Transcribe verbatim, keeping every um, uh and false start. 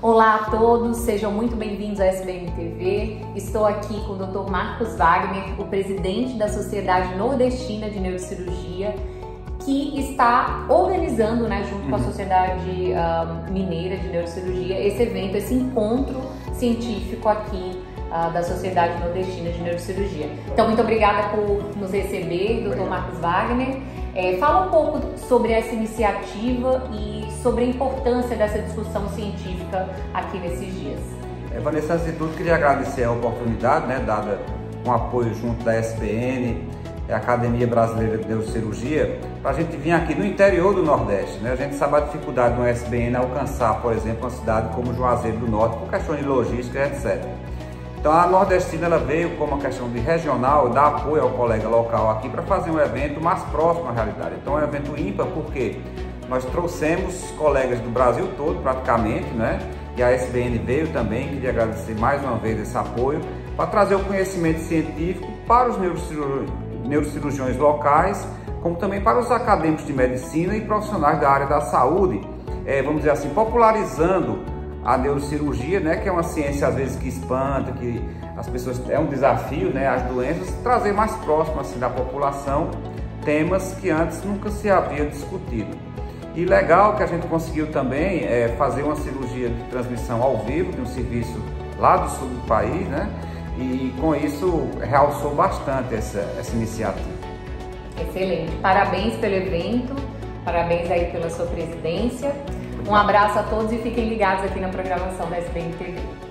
Olá a todos, sejam muito bem-vindos à S B N T V. Estou aqui com o doutor Marcos Wagner, o presidente da Sociedade Nordestina de Neurocirurgia, que está organizando, né, junto com a Sociedade uh, Mineira de Neurocirurgia, esse evento, esse encontro científico aqui uh, da Sociedade Nordestina de Neurocirurgia. Então, muito obrigada por nos receber, doutor Marcos Wagner. É, fala um pouco sobre essa iniciativa e sobre a importância dessa discussão científica aqui nesses dias. É, Vanessa, antes de tudo, queria agradecer a oportunidade, né, dada com apoio junto da S B N, a Academia Brasileira de Neurocirurgia, para a gente vir aqui no interior do Nordeste, né? A gente sabe a dificuldade do S B N alcançar, por exemplo, uma cidade como Juazeiro do Norte, por questões de logística, etcétera. Então a Nordestina ela veio como uma questão de regional, dar apoio ao colega local aqui para fazer um evento mais próximo à realidade. Então é um evento ímpar porque nós trouxemos colegas do Brasil todo praticamente, né? E a S B N veio também, queria agradecer mais uma vez esse apoio, para trazer o conhecimento científico para os neurocirurgiões, neurocirurgiões locais, como também para os acadêmicos de medicina e profissionais da área da saúde, é, vamos dizer assim, popularizando a neurocirurgia, né, que é uma ciência às vezes que espanta, que as pessoas, é um desafio, né, as doenças, trazer mais próximo assim da população temas que antes nunca se havia discutido. E legal que a gente conseguiu também é, fazer uma cirurgia de transmissão ao vivo de um serviço lá do sul do país, né, e com isso realçou bastante essa, essa iniciativa. Excelente, parabéns pelo evento, parabéns aí pela sua presidência. Um abraço a todos e fiquem ligados aqui na programação da S B N T V.